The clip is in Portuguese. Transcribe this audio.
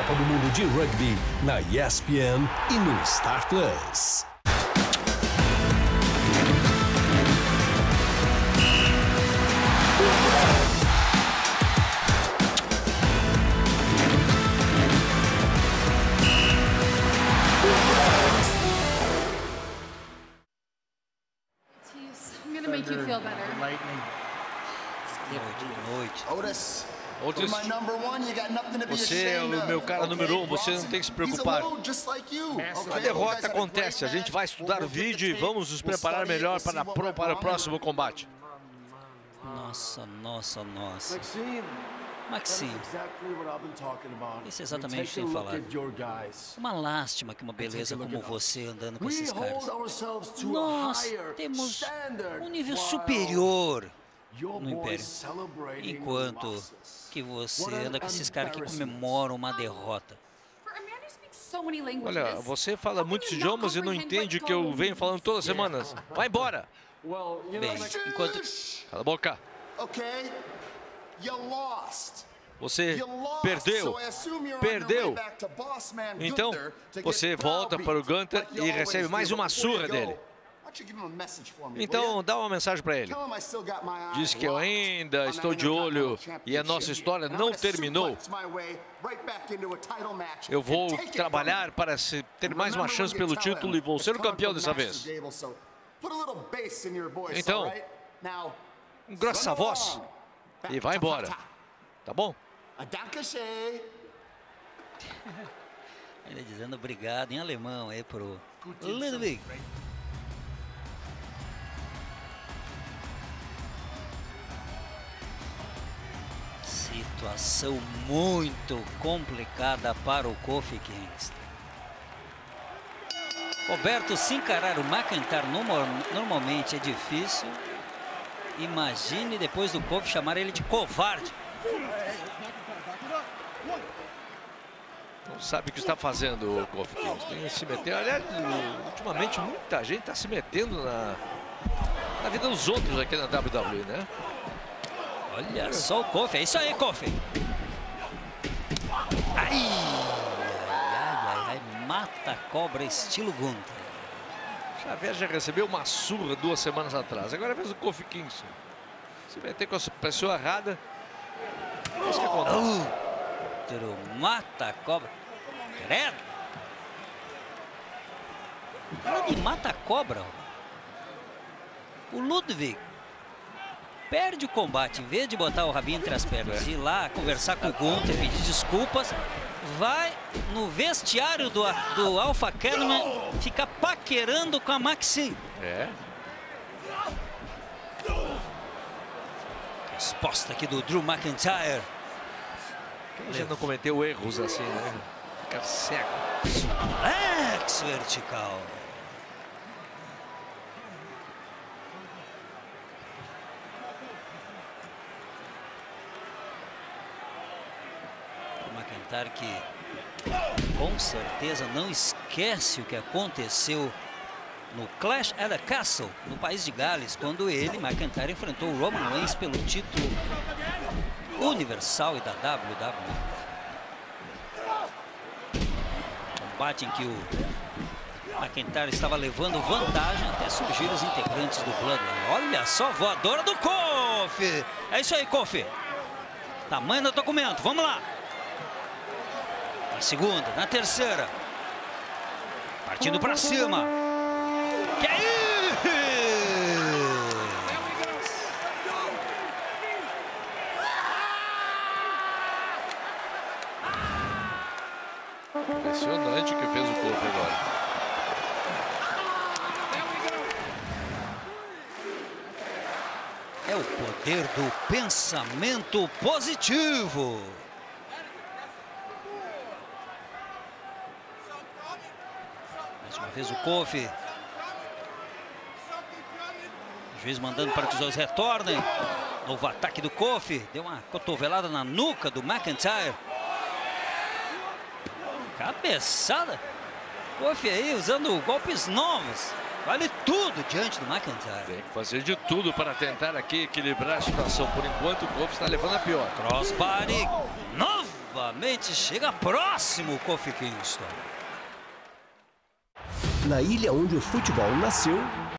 Copa do Mundo de Rugby na ESPN e no Star Plus. Make you feel better. Otis, você é o meu cara número 1, você não tem que se preocupar. A derrota acontece, a gente vai estudar o vídeo e vamos nos preparar melhor para o próximo combate. Nossa. Maxime, isso é exatamente o que tem falado. Uma lástima que uma beleza como você andando com esses caras. Nós temos um nível superior no Império, enquanto que você anda com esses caras que comemoram uma derrota. Olha, você fala muitos idiomas e não entende o que eu venho falando todas as semanas. Vai embora! Bem, enquanto... Cala a boca! Você perdeu. Então, você volta para o Gunther e recebe mais uma surra dele. Então, dá uma mensagem para ele. Diz que eu ainda estou de olho e a nossa história não terminou. Eu vou trabalhar para ter mais uma chance pelo título e vou ser o campeão dessa vez. Então, engrossa a voz e vai embora. Tá bom? Ele dizendo obrigado em alemão aí pro Ludwig. Situação muito complicada para o Kofi Kingston. Roberto, se encarar o McIntyre normalmente é difícil. Imagine depois do Kofi chamar ele de covarde. Não sabe o que está fazendo o Kofi Kingston. Tem que se meter. Aliás, ultimamente muita gente está se metendo na vida dos outros aqui na WWE, né? Olha só o Kofi. É isso aí, Kofi. Ai. Mata a cobra estilo Gunther. Xavier já recebeu uma surra 2 semanas atrás. Agora é a vez do Kofi Kingston. Se meter com a pessoa errada. É isso que acontece. Mata a cobra. Credo. Ele mata a cobra. O Ludwig perde o combate. Em vez de botar o rabinho entre as pernas e ir lá conversar com o Gunther, pedir desculpas, vai no vestiário do Alpha Academy ficar paquerando com a Maxine. É. Resposta aqui do Drew McIntyre. Quem já não cometeu erros assim, né? Ficar cego. Suplex vertical. O McIntyre que com certeza não esquece o que aconteceu no Clash at the Castle, no país de Gales, quando ele, McIntyre, enfrentou o Roman Reigns pelo título universal e da WWE. Combate em que o McIntyre estava levando vantagem até surgir os integrantes do Bloodline. Olha só, voadora do Kofi! É isso aí, Kofi! Tamanho do documento, vamos lá! Na segunda, na terceira. Partindo pra cima. Que aí? Impressionante o que fez o Kofi agora. É o poder do pensamento positivo. Mais uma vez o Kofi. O juiz mandando para que os dois retornem. Novo ataque do Kofi. Deu uma cotovelada na nuca do McIntyre. Cabeçada. Kofi aí usando golpes novos. Vale tudo diante do McIntyre. Tem que fazer de tudo para tentar aqui equilibrar a situação. Por enquanto o Kofi está levando a pior. Crossbody. Nova Novamente chega próximo o Kofi Kingston. Na ilha onde o futebol nasceu,